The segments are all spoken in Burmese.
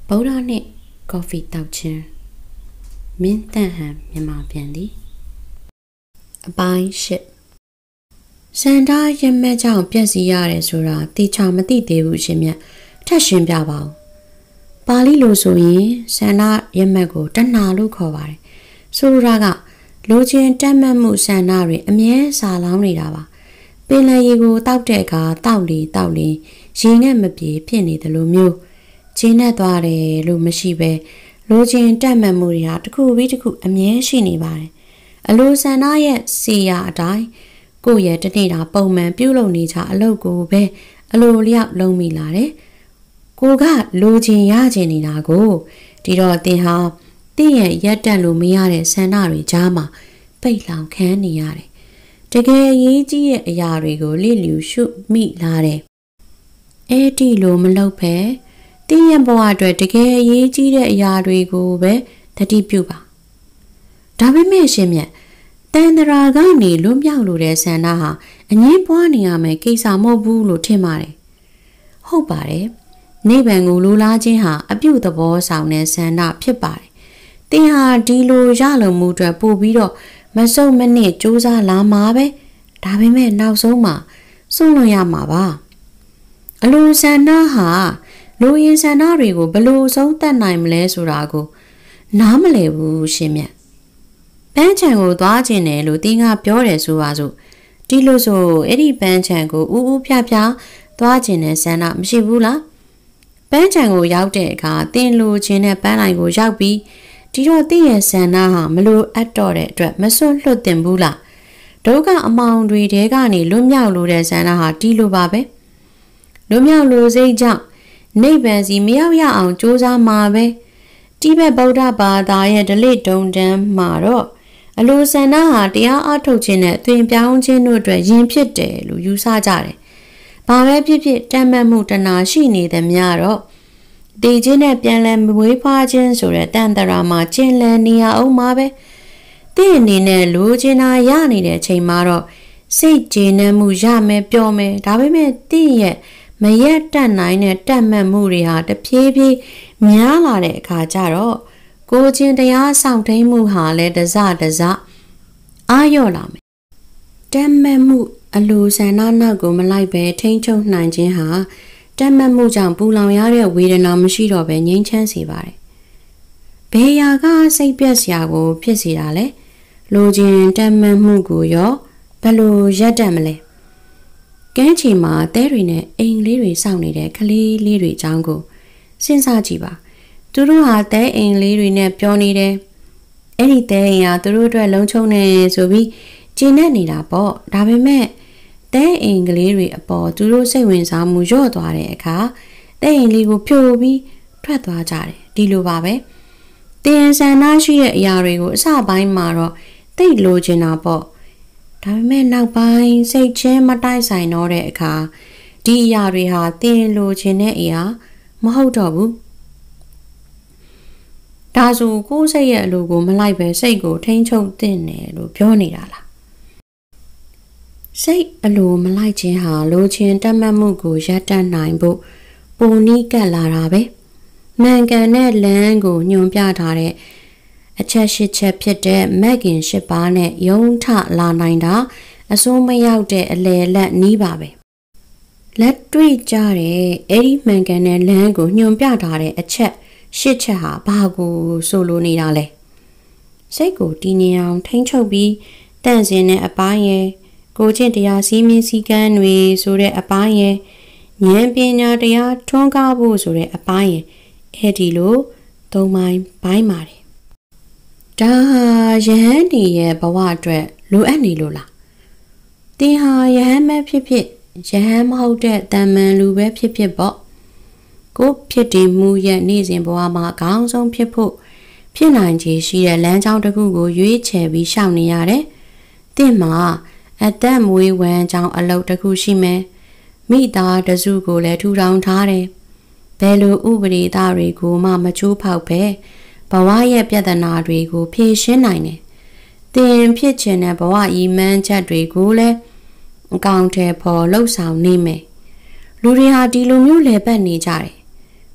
ဗုဒ္ဓနှင့်ကော်ဖီတောက်ခြင်းမင်းတန်ဟန်မြန်မာပြန်သည်အပိုင်း၈စန္ဒရမက်ကြောင့်ပြည့်စည်ရတယ်ဆိုတာတေချာမသိသေးဘူးရှင်မြတ်ထပ်ရှင်းပြပါဦးပါဠိလိုဆိုရင်စန္ဒရမက်ကိုတဏှာလို့ခေါ်ပါတယ်ဆိုလိုတာကလိုချင်တက်မှတ်မှုစန္ဒတွေအမြဲစာလောင်းနေတာပါပင်လယ်ရေကိုတောက်တဲ့အခါတောက်လေရေနဲ့မပြေဖြစ်နေတယ်လို့မျိုးကျင်းနဲ့သွားတယ်လို့မရှိပဲလိုချင်တက်မှတ်မှုတွေဟာတစ်ခုပြီးတစ်ခုအမြဲရှိနေပါတယ်အလိုဆန္ဒရဲ့စီယာအတိုင်းကိုယ့်ရဲ့တနေ့တာပုံမှန်ပြုလုပ်နေကြအလုပ်ကိုပဲအလိုလျောက်လုံးမိလာတယ်ကိုကလိုချင်ရချင်နေတာကိုဒီတော့သင်ဟာတင့်ရဲ့ရက်တက်လို့မရတဲ့ဆန္ဒတွေကြားမှာပိတ်လောင်ခံနေရတယ်တကယ်အရေးကြီးတဲ့အရာတွေကိုလစ်လျူရှုမိလာတယ်အဲ့ဒီလိုမလုပ်ပဲတင့်ရဲ့ဘဝအတွက်တကယ်အရေးကြီးတဲ့အရာတွေကိုပဲသတိပြုပါဒါပေမဲ့ရှင်မြတ်တန်တရာကနေလွတ်မြောက်လို့တဲ့ဆန္ဒဟာအငြင်းပွားနေရမယ်ကိစ္စမဟုတ်ဘူးလို့ထင်ပါတယ်ဟုတ်ပါတယ်နိဗ္ဗာန်ကိုလိုလားခြင်းဟာအပြုသဘောဆောင်တဲ့ဆန္ဒဖြစ်ပါတယ်သင်ဟာဒီလိုရလုံမှုအတွက်ပို့ပြီးတော့မစုံမနစ်စူးစမ်းလာမှာပဲဒါပေမဲ့နောက်ဆုံးမှာဆုံးလွန်ရမှာပါအလိုဆန္ဒဟာလိုရင်ဆန္ဒတွေကိုဘယ်လိုဆုံးသတ်နိုင်မလဲဆိုတာကိုနားမလည်ဘူးရှင်မြတ်ပန်းချံကိုသွားခြင်းတယ်လို့တင်းကပြောတယ်ဆိုပါစို့ဒီလိုဆိုအဲ့ဒီပန်းချံကိုဥဖြဖြသွားခြင်းတဲ့ဆန္ဒမရှိဘူးလားပန်းချံကိုရောက်တဲ့အခါတင်းလိုခြင်းတဲ့ပန်းလိုက်ကိုရောက်ပြီးဒီတော့တင်းရဲ့ဆန္ဒဟာမလိုအပ်တော့တဲ့အတွက်မစွန့်လွတ်တင်ဘူးလားဒုက္ခအမောင်တွေတဲကနေလွတ်မြောက်လို့တဲ့ဆန္ဒဟာဒီလိုပါပဲလွတ်မြောက်လို့စိတ်ကြောင့်နိဗ္ဗာန်စီမရောက်ရအောင်ကြိုးစားမှာပဲတိဘက်ဗုဒ္ဓဘာသာရဲ့ဓလေ့ဒုံတန်းမှာတော့အလိုဆန္ဒဟာတရားအားထုတ်ခြင်းနဲ့အသွင်ပြောင်းခြင်းတို့အတွက်ယဉ်ဖြစ်တယ်လို့ယူဆကြတယ်။ဘာပဲဖြစ်ဖြစ်တမ်းမှတ်မှုတဏှာရှိနေသမျှတော့တည်ခြင်းနဲ့ပြန်လည်မွေးဖွားခြင်းဆိုတဲ့တန်တရာမှာကျင်လည်နေရအောင်ပါပဲ။တင့်အနေနဲ့လိုချင်တာရနေတဲ့အချိန်မှာတော့စိတ်ကျေနပ်မှုရမယ်ပျော်မယ်ဒါပေမဲ့တင့်ရဲ့မရက်တက်နိုင်တဲ့တတ်မှတ်မှုတွေဟာတဖြည်းဖြည်းများလာတဲ့အခါကျတော့ကိုချင်းတရားဆောင်ထိန်မှုဟာလည်းတစအာရော့လာမယ်တတ်မှတ်မှုအလိုဆန္ဒနောက်ကိုမလိုက်ပဲထိန်းချုပ်နိုင်ခြင်းဟာတတ်မှတ်မှုကြောင့်ပူလောင်ရတဲ့ဝေဒနာမရှိတော့ပဲငြိမ်းချမ်းစေပါတယ်ဘယ်ရာကစိတ်ပြက်စရာကိုဖြစ်စေတာလဲလိုချင်တတ်မှတ်မှုကိုရောဘယ်လိုရပ်တန့်မလဲကမ်းခြေမှာတဲတွေနဲ့အိမ်လေးတွေစောင့်နေတဲ့ကလေးလေးတွေအကြောင်းကိုစဉ်းစားကြည့်ပါသူတို့ဟာတဲအိမ်လေးတွေနဲ့ပြောနေတယ်အဲ့ဒီတဲအိမ်ဟာသူတို့အတွက်လုံခြုံနေဆိုပြီးကျဉ်နဲ့နေတာပေါ့ဒါပေမဲ့တဲအိမ်ကလေးတွေအပေါ်သူတို့စိတ်ဝင်စားမှုလျော့သွားတဲ့အခါတဲအိမ်လေးကိုဖြိုပြီးထွက်သွားကြတယ်ဒီလိုပါပဲတင်ဆန္ဒရှိတဲ့အရာတွေကိုအစပိုင်းမှာတော့တိတ်လိုချင်တာပေါ့ဒါပေမဲ့နောက်ပိုင်းစိတ်ချင်းမတိုက်ဆိုင်တော့တဲ့အခါဒီအရာတွေဟာတင်လိုချင်တဲ့အရာမဟုတ်တော့ဘူးဒါဆိုကိုယ်စိတ်ရဲ့အလိုကိုမလိုက်ပဲစိတ်ကိုထိန်းချုပ်သင့်တယ်လို့ပြောနေတာလားစိတ်အလိုမလိုက်ခြင်းဟာလိုချင်တတ်မှတ်မှုကိုရပ်တန့်နိုင်ဖို့ပုံနီးကပ်လာတာပဲမှန်ကန်တဲ့လမ်းကိုညွှန်ပြထားတဲ့အချက်၈ချက်ဖြစ်တဲ့မဂ်ကင်၈ပါးနဲ့ယုံထလာနိုင်တာအစိုးမရောက်တဲ့အလယ်လက်နီးပါပဲလက်တွေ့ကြတဲ့အဲ့ဒီမှန်ကန်တဲ့လမ်းကိုညွှန်ပြထားတဲ့အချက်၈ချက်ဟာဘာကိုဆိုလိုနေတာလဲစိတ်ကိုတည်ငြိမ်အောင်ထိန်းချုပ်ပြီးတန့်စင်တဲ့အပိုင်းရဲ့ကိုချင်းတရားစည်းမျဉ်းစည်းကမ်းတွေဆိုတဲ့အပိုင်းရဲ့ဉာဏ်ပညာတရားထွန်းကားဖို့ဆိုတဲ့အပိုင်းရဲ့အဲ့ဒီလိုသုံးပိုင်းပါတယ်ဒါဟာယဟန်ဒီရဲ့ဘဝအတွက်လိုအပ်နေလို့လားသင်ဟာယဟန်ပဲဖြစ်ဖြစ်ယဟန်မဟုတ်တဲ့တမန်လူပဲဖြစ်ဖြစ်ပေါ့ကိုဖြစ်တည်မှုရဲ့နေ့စဉ်ဘဝမှာအကောင်းဆုံးဖြစ်ဖို့ဖြစ်နိုင်ခြေရှိတဲ့လမ်းကြောင်းတစ်ခုကိုရွေးချယ်ပြီးရှောင်နေရတယ်သင်မှာအသက်မွေးဝမ်းကြောင်းအလုပ်တစ်ခုရှိမယ်မိသားတစုကိုလည်းထူထောင်ထားတယ်ဘယ်လိုဥပဒေသားတွေကိုမှမချိုးဖောက်ပဲဘဝရဲ့ပြဿနာတွေကိုဖြေရှင်းနိုင်တယ်။သင်ဖြစ်ချင်တဲ့ဘဝရည်မှန်းချက်တွေကိုလည်းအကောင့်ထဲပေါ်လှုပ်ဆောင်နေမယ်။လူတွေဟာဒီလိုမျိုးလဲပတ်နေကြတယ်။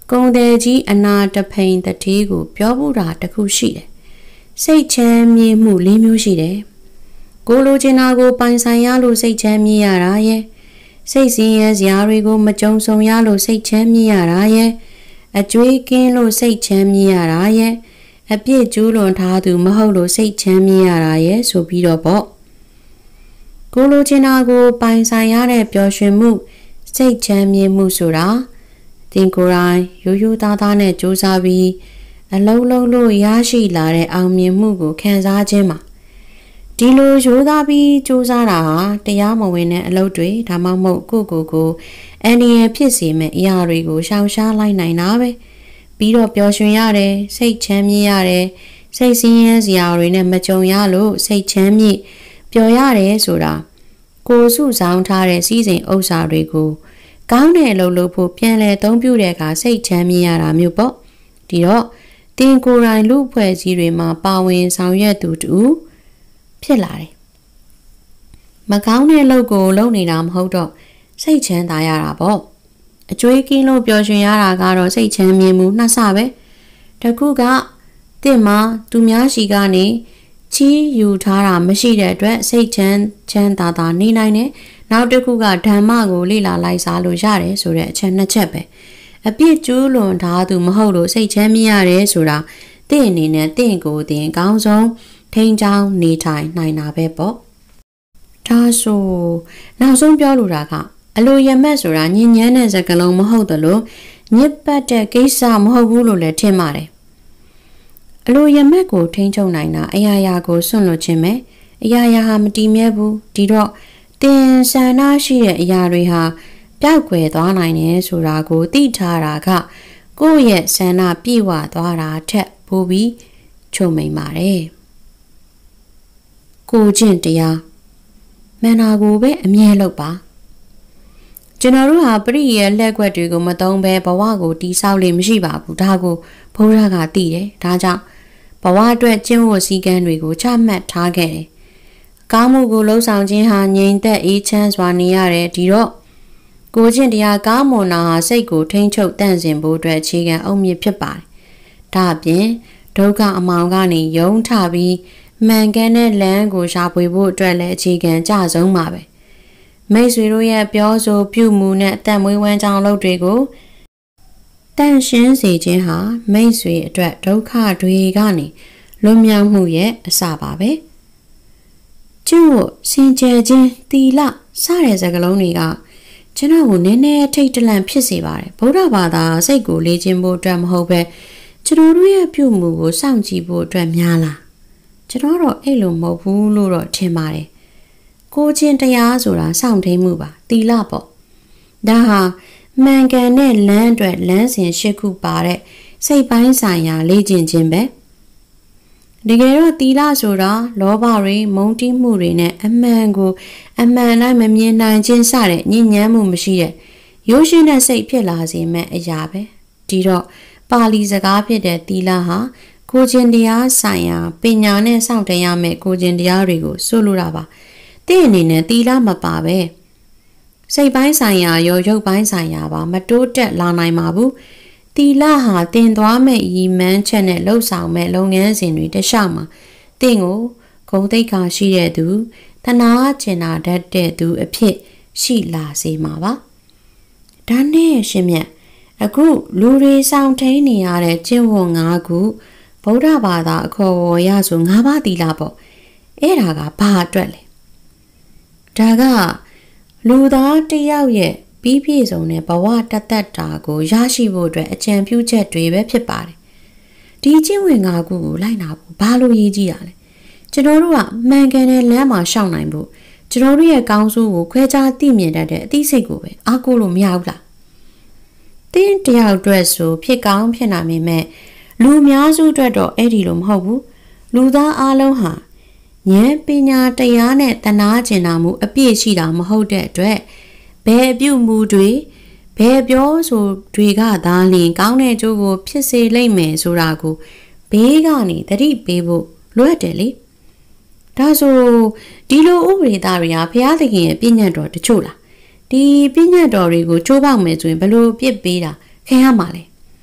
ကုံတယ်ကြီးအနာတဖိန်တတိကိုပြောဖို့တာတခုရှိတယ်စိတ်ချမ်းမြေ့မှု၄မျိုးရှိတယ်ကိုလိုချင်တာကိုပိုင်ဆိုင်ရလို့စိတ်ချမ်းမြေ့ရတာရဲ့စိတ်ဆင်းရဲစရာတွေကိုမကြုံဆုံရလို့စိတ်ချမ်းမြေ့ရတာရဲ့အကျွေးကင်းလို့စိတ်ချမ်းမြေ့ရတာရဲ့အပြစ်ကျူးလွန်ထားသူမဟုတ်လို့စိတ်ချမ်းမြေ့ရတာရဲ့ဆိုပြီးတော့ပေါ့ကိုလိုချင်တာကိုပိုင်ဆိုင်ရတဲ့ပျော်ရွှင်မှုစိတ်ချမ်းမြေ့မှုဆိုတာတင်ကိုယ်တိုင်ရိုးရိုးသားသားနဲ့ကြိုးစားပြီးအလုံးလုံးလို့ရရှိလာတဲ့အောင်မြင်မှုကိုခံစားခြင်းမှာဒီလိုရိုးသားပြီးကြိုးစားတာဟာတရားမဝင်တဲ့အလုပ်တွေဒါမှမဟုတ်ကိုအန္တရာယ်ဖြစ်စေမဲ့အရာတွေကိုရှောင်ရှားလိုက်နိုင်တာပဲပြီးတော့ပျော်ရွှင်ရတယ်စိတ်ချမ်းမြေ့ရတယ်စိတ်ဆင်းရဲစရာတွေနဲ့မကြုံရလို့စိတ်ချမ်းမြေ့ပျော်ရတယ်ဆိုတာကိုစုဆောင်ထားတဲ့စီးစိမ်ဥစ္စာတွေကိုကောင်းတဲ့အလုပ်လုပ်ဖို့ပြန်လဲအသုံးပြုတဲ့အခါစိတ်ချမ်းမြေ့ရတာမျိုးပေါ့ဒီတော့တင်ကိုယ်တိုင်လူဖွဲ့စည်းတွေမှာပါဝင်ဆောင်ရွက်သူတူဖြစ်လာတယ်မကောင်းတဲ့အလုပ်ကိုလုပ်နေတာမဟုတ်တော့စိတ်ချမ်းသာရတာပေါ့အကျွေးကင်းလို့ပျော်ရွှင်ရတာကတော့စိတ်ချမ်းမြေ့မှုနှစ်ဆပဲတခုကတင့်မှာသူများရှိကနေချီးယူထားတာမရှိတဲ့အတွက်စိတ်ချမ်းသာနေနိုင်တယ်နောက်တစ်ခုကဓမ္မကိုလေ့လာလိုက်စားလို့ရတယ်ဆိုတဲ့အချက်နှစ်ချက်ပဲအပြစ်ကျူးလွန်ထားသူမဟုတ်လို့စိတ်ချမ်းမြေ့ရတယ်ဆိုတာတင့်အနေနဲ့တင့်ကိုယ်တင်အကောင်းဆုံးထိန်းချောင်းနေထိုင်နိုင်တာပဲပေါ့ဒါဆိုနောက်ဆုံးပြောလိုတာကအလိုရမက်ဆိုတာညဉ့်ညမ်းတဲ့စကားလုံးမဟုတ်သလိုညစ်ပတ်တဲ့ကိစ္စမဟုတ်ဘူးလို့လည်းထင်ပါတယ်အလိုရမက်ကိုထိန်းချုပ်နိုင်တာအရာရာကိုစွန့်လွတ်ခြင်းပဲအရာရာဟာမတည်မြဲဘူးဒီတော့တင်ဆန္ဒရှိတဲ့အရာတွေဟာပျောက်ကွယ်သွားနိုင်တယ်ဆိုတာကိုသိထားတာကကိုယ့်ရဲ့ဆန္ဒပြည့်ဝသွားတာထက်ပိုပြီးချုံမိန်ပါတယ်ကိုကျင့်တရားမန္တာကိုပဲအမြဲလုပ်ပါကျွန်တော်တို့ဟာပရိရဲ့လက်ွက်တွေကိုမသုံးဘဲဘဝကိုတီးဆောက်လို့မရှိပါဘူးဒါကိုဘုရားကသိတယ်ဒါကြောင့်ဘဝအတွက်ကျင့်ဝတ်စည်းကမ်းတွေကိုချမှတ်ထားခဲ့တယ်ကောင်းမှုကိုလှုံ့ဆော်ခြင်းဟာငြိမ်သက်အေးချမ်းစွာနေရတယ်ဒီတော့ကိုကျင့်တရားကောင်းမွန်တာဟာစိတ်ကိုထိန်းချုပ်တန့်စင်ဖို့အတွက်အခြေခံအုတ်မြစ်ဖြစ်ပါတယ်ဒါအပြင်ဒုက္ခအမှောင်ကနေယုံထပြီးမှန်ကန်တဲ့လမ်းကိုရှာဖွေဖို့အတွက်လည်းအခြေခံကြဆုံးပါပဲမိတ်ဆွေတို့ရဲ့ပြောဆိုပြုမှုနဲ့အသက်မွေးဝမ်းကြောင်းလုပ်တွေကိုတန့်ရှင်းစေခြင်းဟာမိတ်ဆွေအတွက်ဒုက္ခတွေကနေလွတ်မြောက်မှုရဲ့အစပါပဲကျင့်ဝတ်စင်ကြယ်ခြင်းသီလစတဲ့စကားလုံးတွေကကျွန်တော်ကိုနည်းနည်းထိတ်တလန့်ဖြစ်စေပါတယ်ဗုဒ္ဓဘာသာစိတ်ကိုလေ့ကျင့်ဖို့အတွက်မဟုတ်ပဲကျွန်တော်တို့ရဲ့ပြုမှုကိုစောင့်ကြည့်ဖို့အတွက်များလားကျွန်တော်တော့အဲ့လိုမဟုတ်ဘူးလို့တော့ထင်ပါတယ်ကိုချင်းတရားဆိုတာစောင့်ထိန်မှုပါသီလပေါ့ဒါဟာမှန်ကန်တဲ့လမ်းအတွက်လမ်းစဉ်၈ခုပါတဲ့စိတ်ပိုင်းဆိုင်ရာလေ့ကျင့်ခြင်းပဲတကယ်တော့သီလဆိုတာလောဘတွေမုန်းတီးမှုတွေနဲ့အမှန်တိုင်းမမြင်နိုင်ခြင်းစတဲ့ညဉ့်ညမ်းမှုမရှိတဲ့ရိုးရှင်းတဲ့စိတ်ဖြစ်လာစေမဲ့အရာပဲဒီတော့ပါဠိစကားဖြစ်တဲ့သီလဟာကိုချင်းတရားဆိုင်ရာပညာနဲ့စောင့်တရမယ့်ကိုချင်းတရားတွေကိုဆိုလိုတာပါတင့်အနေနဲ့သီလမပါပဲစိတ်ပိုင်းဆိုင်ရာရောရုပ်ပိုင်းဆိုင်ရာပါမတိုးတက်လာနိုင်ပါဘူးသီလဟာတင်သွားမဲ့ရည်မှန်းချက်နဲ့လှုပ်ဆောင်မဲ့လုပ်ငန်းစဉ်တွေတခြားမှာတင့်ကိုဂုဏ်သိက္ခာရှိတဲ့သူသနာကျင်နာတတ်တဲ့သူအဖြစ်ရှိလာစေမှာပါဒါနဲ့ရှင်မြတ်အခုလူတွေဆောင်ထိန်နေရတဲ့ကျင့်ဝတ်၅ခုဗုဒ္ဓဘာသာအခေါ်အဝေါ်ရဆို၅ပါးသီလပေါ့အဲ့ဒါကဘာအတွက်လဲဒါကလူသားတယောက်ရဲ့ပြီးပြည့်စုံတဲ့ဘဝတသက်တာကိုရရှိဖို့အတွက်အကြံပြုချက်တွေပဲဖြစ်ပါတယ်ဒီကျင့်ဝတ်၅ခုကိုလိုက်နာဖို့ဘာလို့ရည်ကြီးရလဲကျွန်တော်တို့ကမှန်ကန်တဲ့လမ်းမှာရှောင်နိုင်ဖို့ကျွန်တော်တို့ရဲ့ကောင်းဆိုးကိုခွဲခြားသိမြင်တတ်တဲ့အသိစိတ်ကိုပဲအားကိုးလို့မရဘူးလားတင်းတယောက်အတွက်ဆိုဖြစ်ကောင်းဖြစ်နိုင်ပေမဲ့လူများစုအတွက်တော့အဲ့ဒီလိုမဟုတ်ဘူးလူသားအလုံးဟာဉာဏ်ပညာတရားနဲ့တနာကျင်နာမှုအပြည့်ရှိတာမဟုတ်တဲ့အတွက်ဘယ်အပြုမှုတွေဘယ်ပြောဆိုတွေကသာလျှင်ကောင်းတဲ့ကျိုးကိုဖြစ်စေလိမ့်မယ်ဆိုတာကိုဘေးကနေသတိပေးဖို့လိုအပ်တယ်လေဒါဆိုဒီလိုဥပဒေသားတွေကဘုရားသခင်ရဲ့ပြည့်ညတ်တော်တချို့လားဒီပြည့်ညတ်တော်တွေကိုချိုးဖောက်မယ်ဆိုရင်ဘယ်လိုပြစ်ပေးတာခံရမှာလဲ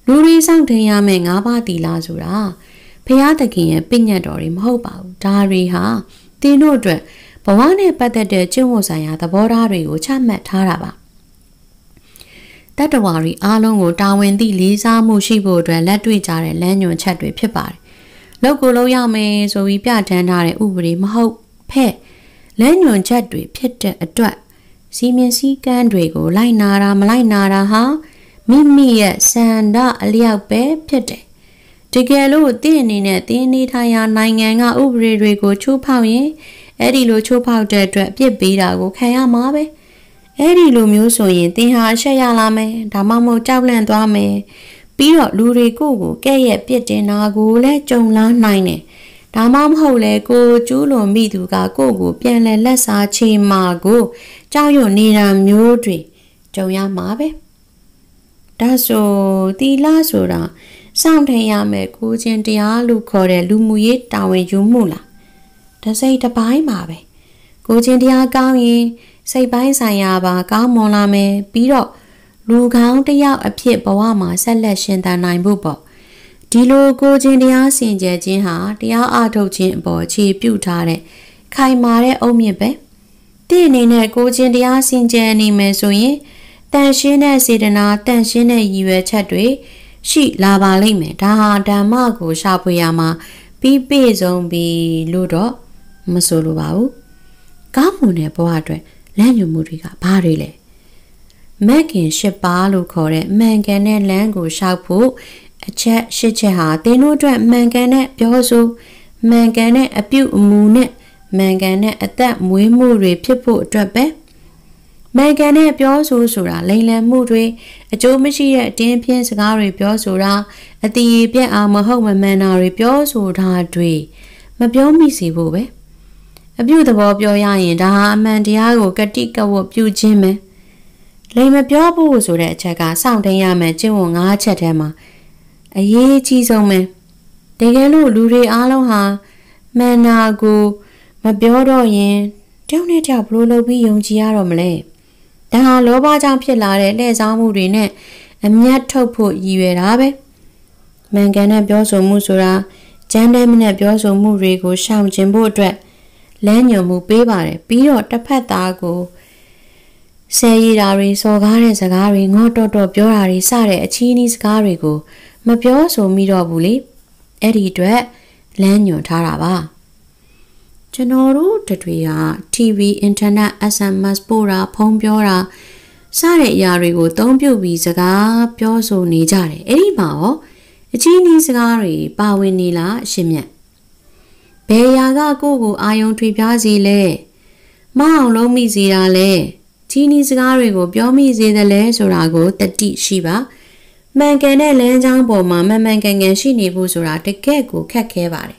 လူတွေဆောင်ထင်ရမယ်၅ပါးတီလာဆိုတာဖျားသခင်ရဲ့ပြည့်ညတ်တော်တွေမဟုတ်ပါဘူးဒါတွေဟာတင်းတို့အတွက်ဘဝနဲ့ပတ်သက်တဲ့ကျင့်ဝတ်ဆိုင်ရာသဘောထားတွေကိုချမှတ်ထားတာပါတတ္တဝါတွေအားလုံးကိုတာဝန်သိလေးစားမှုရှိဖို့အတွက်လက်တွေ့ကြတဲ့လမ်းညွှန်ချက်တွေဖြစ်ပါတယ်လောက်ကိုလုံးရမယ်ဆိုပြီးပြဋ္ဌာန်းထားတဲ့ဥပဒေမဟုတ်ဖက်လမ်းညွှန်ချက်တွေဖြစ်တဲ့အတွက်စီမင်းစည်းကမ်းတွေကိုလိုက်နာတာမလိုက်နာတာဟာမိမိရဲ့စံဒအလျောက်ပဲဖြစ်တယ်တကယ်လို့တင့်အနေနဲ့တင်းနေထိုင်ရာနိုင်ငံကဥပဒေတွေကိုချိုးဖောက်ရင်အဲ့ဒီလိုချိုးဖောက်တဲ့အတွက်အပြစ်ပေးတာကိုခံရမှာပဲအဲ့ဒီလိုမျိုးဆိုရင်တင်းဟာအဆက်ရလာမယ်ဒါမှမဟုတ်ကြောက်လန့်သွားမယ်ပြီးတော့လူတွေကိုကဲ့ရဲ့ပြစ်တင်တာကိုလည်းကြုံလာနိုင်တယ်ဒါမှမဟုတ်လေကိုကျူးလွန်မိသူကကိုကိုပြန်လဲလက်စားချေမာကိုကြောက်ရွံ့နေတာမျိုးတွေကြုံရမှာပဲဒါဆိုတီလာဆိုတာစောင့်ထင်ရမယ်ကိုချင်းတရားလို့ခေါ်တဲ့လူမှုရေးတာဝန်ယူမှုလားတစ်စိတ်တစ်ပိုင်းပါပဲကိုချင်းတရားကောင်းရင်စိတ်ပိုင်းဆိုင်ရာပါကောင်းမွန်လာမယ်ပြီးတော့လူကောင်းတစ်ယောက်အဖြစ်ဘဝမှာဆက်လက်ရှင်သန်နိုင်ဖို့ပေါ့ဒီလိုကိုချင်းတရားစင်ကြယ်ခြင်းဟာတရားအားထုတ်ခြင်းအပေါ်အခြေပြုထားတဲ့ခိုင်မာတဲ့အုတ်မြစ်ပဲတင့်အနေနဲ့ကိုချင်းတရားစင်ကြယ်နေမယ်ဆိုရင်တန်ရှင်းတဲ့စေတနာတန်ရှင်းတဲ့ရည်ရွယ်ချက်တွေရှိလာပါလိမ့်မယ်ဒါဟာဓမ္မကိုရှာဖွေရမှာပြီးပြည့်စုံပြီလို့တော့မဆိုလိုပါဘူးကောင်းမွန်တဲ့ဘဝအတွက်လမ်းညွှန်မှုတွေကဘာတွေလဲမက်ကင်၈ပါးလို့ခေါ်တဲ့မှန်ကန်တဲ့လမ်းကိုရှောက်ဖို့အချက်၈ချက်ဟာသင်တို့အတွက်မှန်ကန်တဲ့ပြောဆိုမှန်ကန်တဲ့အပြုအမူနဲ့မှန်ကန်တဲ့အသက်မွေးမှုတွေဖြစ်ဖို့အတွက်ပဲမှန်ကန်တဲ့ပြောဆိုဆိုတာလိမ်လည်မှုတွေအကျိုးမရှိတဲ့အတင်းပြင်းစကားတွေပြောဆိုတာအတီးပြက်အောင်မဟုတ်မမှန်တာတွေပြောဆိုတာတွေမပြောမိစေဖို့ပဲအပြုသဘောပြောရရင်ဒါဟာအမှန်တရားကိုကတိကဝတ်ပြုခြင်းပဲလိမ်မပြောဖို့ဆိုတဲ့အချက်ကစောင့်တင်ရမယ်ကျင့်ဝတ်၅ချက်ထဲမှာအရေးကြီးဆုံးပဲတကယ်လို့လူတွေအားလုံးဟာမှန်တာကိုမပြောတော့ရင်တယောက်နဲ့တယောက်ဘလို့လုပ်ပြီးယုံကြည်ရတော့မလဲဒါဟာလောဘကြောင့်ဖြစ်လာတဲ့လှည့်စားမှုတွေနဲ့အမျက်ထုတ်ဖို့ရည်ရွယ်တာပဲမှန်ကန်တဲ့ပြောဆိုမှုဆိုတာကျမ်းထဲမှာပြောဆိုမှုတွေကိုရှောင်ကျဉ်ဖို့အတွက်လမ်းညွှန်မှုပေးပါတယ်ပြီးတော့တစ်ဖက်သားကိုဆဲရည်တာတွေစော်ကားတဲ့စကားတွေငေါ့တော့ပြောတာတွေစတဲ့အချီးနှီးစကားတွေကိုမပြောဆိုမိတော့ဘူးလေအဲ့ဒီအတွက်လမ်းညွှန်ထားတာပါကျွန်တော်တို့တွေက TV Internet SMS ပို့တာဖုန်းပြောတာစတဲ့အရာတွေကိုအသုံးပြုပြီးစကားပြောဆိုနေကြတယ်အဲ့ဒီမှာရောအချီးနှီးစကားတွေပါဝင်နေလားအရှင်မြတ်ဘယ်ရာကကိုယ့်ကိုအာယုံထွေပြားစေလဲမအောင်လုံးမိစေတာလဲချီးနှီးစကားတွေကိုပြောမိစေတယ်လဲဆိုတာကိုတတိရှိပါမှန်ကန်တဲ့လမ်းကြောင်းပေါ်မှာမှန်ကန်ရှိနေဖို့ဆိုတာတကယ့်ကိုခက်ခဲပါတယ်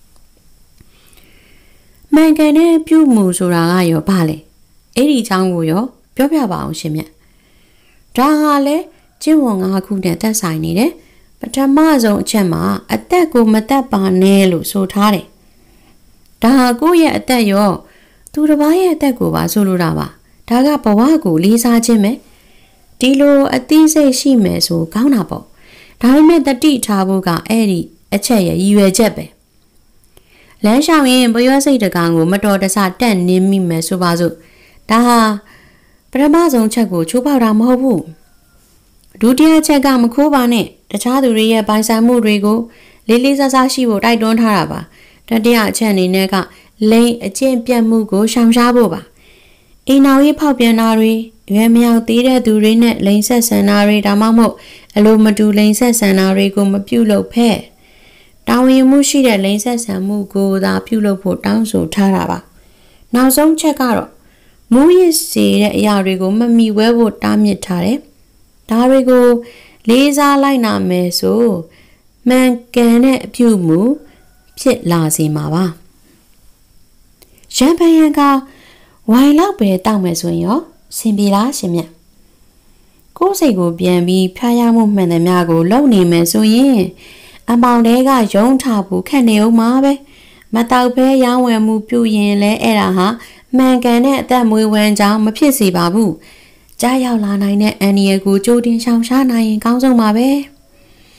မှန်ကန်တဲ့ပြုမှုဆိုတာကရောဘာလဲအဲ့ဒီအကြောင်းကိုရောပြောပြပါအောင်ရှင်မြတ်ဒါဟာလေကျင့်ဝတ်၅ခုနဲ့သက်ဆိုင်နေတယ်ပထမဆုံးအချက်မှာအသက်ကိုမသက်ပါနဲ့လို့ဆိုထားတယ်ဒါဟာကိုယ့်ရဲ့အသက်ရောသူတစ်ပါးရဲ့အသက်ကိုပါဆိုလိုတာပါဒါကဘဝကိုလေးစားခြင်းပဲဒီလိုအသိစိတ်ရှိမယ်ဆိုကောင်းတာပေါ့ဒါပေမဲ့တတိထားဖို့ကအဲ့ဒီအချက်ရဲ့ရည်ရွယ်ချက်ပဲလမ်းလျှောက်ရင်ဘယောစိတ်တကောင်ကိုမတော်တဆတက်နင်းမိမယ်ဆိုပါစို့ဒါဟာပထမဆုံးချက်ကိုချိုးဖောက်တာမဟုတ်ဘူးဒုတိယချက်ကမခိုးပါနဲ့တခြားသူတွေရဲ့ပိုင်ဆိုင်မှုတွေကိုလေးလေးစားစားရှိဖို့တိုက်တွန်းထားတာပါတတိယအချက်အနေနဲ့ကလိမ်အကျင့်ပြတ်မှုကိုရှောင်ရှားဖို့ပါအိမ်နောက်ရေးဖောက်ပြန်တာတွေရွယ်မြောက်သေးတဲ့သူတွေနဲ့လိမ်ဆက်ဆံတာတွေဒါမှမဟုတ်အလိုမတူလိမ်ဆက်ဆံတာတွေကိုမပြုလုပ်ဖက်တာဝန်မှုရှိတဲ့လိမ်ဆက်ဆံမှုကိုသာပြုလုပ်ဖို့တောင်းဆိုထားတာပါနောက်ဆုံးချက်ကတော့မူးယစ်စေတဲ့အရာတွေကိုမမီဝဲဖို့တားမြစ်ထားတယ်ဒါတွေကိုလေးစားလိုက်နာမယ်ဆိုမှန်ကန်တဲ့အပြုမှုဖြစ်လာစေမှာပါရံပန်ရံကဝိုင်လောက်ပဲတောက်မယ်ဆိုရင်ရောစင်ပြေလားရှင်မြတ်ကိုယ်စိတ်ကိုပြန်ပြီးဖျားရမှုမှန်တယ်များကိုလုံနေမယ်ဆိုရင်အမောင်တဲကရုံးထဖို့ခက်နေအောင်ပါပဲမတောက်ဖဲရောင်းဝယ်မှုပြုရင်လဲအဲ့ဒါဟာမှန်ကန်တဲ့အသက်မွေးဝမ်းကြောင်းမဖြစ်စေပါဘူးကြားရောက်လာနိုင်တဲ့အန္တရာယ်ကိုကြိုတင်ရှောင်ရှားနိုင်ရင်ကောင်းဆုံးပါပဲ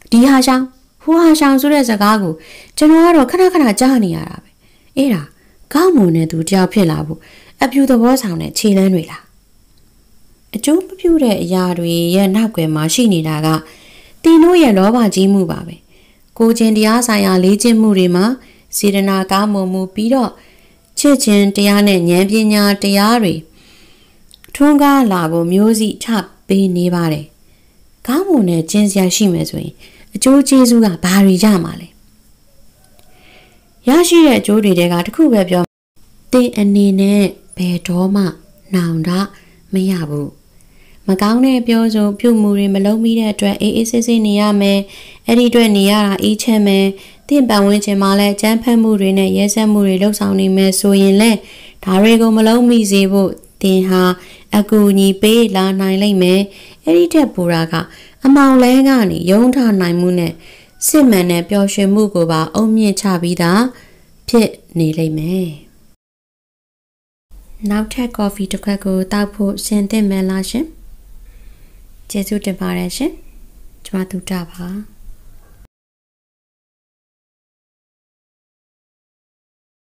ဒီဟာရှောင်းဟိုဟာရှောင်းဆိုတဲ့စကားကိုကျွန်တော်ကတော့ခဏခဏကြားနေရတာပဲအဲ့ဒါကောင်းမွန်တဲ့သူတယောက်ဖြစ်လာဖို့အပြူသဘောဆောင်တဲ့ခြေလမ်းတွေလားအကျိုးမပြုတဲ့အရာတွေရဲ့နောက်ွယ်မှာရှိနေတာကတင်တို့ရဲ့လောဘကြီးမှုပါပဲကိုချင်းတရားဆိုင်ရာလေ့ကျင့်မှုတွေမှာစေတနာကောင်းမွန်မှုပြီးတော့ချစ်ချင်းတရားနဲ့ဉာဏ်ပညာတရားတွေထွန်းကားလာဖို့မျိုးစီချပေးနေပါတယ်ကောင်းမွန်တဲ့ကျင့်စရာရှိမယ်ဆိုရင်အကျိုးကျေးဇူးကဘာတွေရမှာလဲရရှိတဲ့အကျိုးတွေတဲကတစ်ခုပဲပြောတင်အနေနဲ့ဘယ်တော့မှနောင်တမရဘူးမကောင်းတဲ့ပြောဆိုပြုမှုတွေမလုံးမိတဲ့အတွက်အေးအေးဆေးဆေးနေရမယ်အဲ့ဒီအတွက်နေရတာအေးချမ်းမယ်တင့်ပတ်ဝန်းကျင်မှာလည်းကြမ်းဖက်မှုတွေနဲ့ရဲစက်မှုတွေလှုပ်ဆောင်နေမယ်ဆိုရင်လည်းဒါတွေကိုမလုံးမိစေဖို့တင်ဟာအကူအညီပေးလာနိုင်လိမ့်မယ်အဲ့ဒီထက်ပိုတာကအမောင်လဲကနေယုံထားနိုင်မှုနဲ့စစ်မှန်တဲ့ပျော်ရွှင်မှုကိုပါအုံမြင့်ချပြီးသားဖြစ်နေလိမ့်မယ်နောက်ထပ်ကော်ဖီတစ်ခွက်ကိုတောက်ဖို့ရှင်သင့်မယ်လားရှင်ကျေးဇူးတင်ပါတယ်ရှင်ကျွန်မသူတာပါ